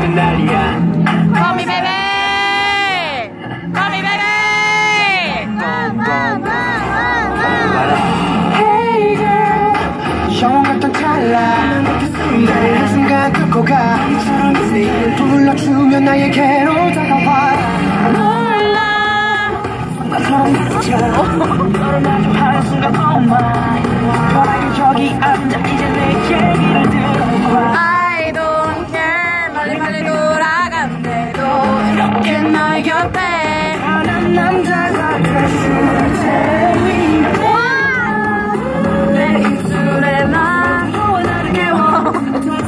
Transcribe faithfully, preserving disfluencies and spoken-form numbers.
되는 날이야. Call me baby, call me baby. Hey girl, 영원 같던 찰나 나의 한순간 듣고 가 이처럼 내일 불러주면 나에게로 다가와. 몰라 나처럼 미쳐 너를 마주하는 순간 oh my 편하게 저기 앉아 이제 내 얘기를 들어봐. I don't care 빨리 빨리 돌아간대도 이렇게 너의 곁에 편한 남자가 됐을 때 내 입술에 난 나를 깨워